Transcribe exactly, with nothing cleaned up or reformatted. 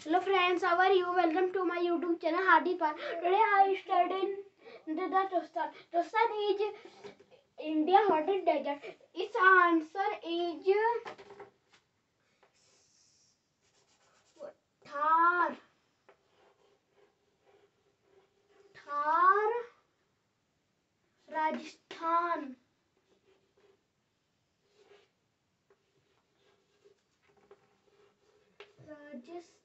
Hello friends, how are you? Welcome to my YouTube channel Hardik Khan. Today I studied the, the Tostan. Tostan is India hottest desert. Its answer is Thar. Thar, Rajasthan. Rajasthan.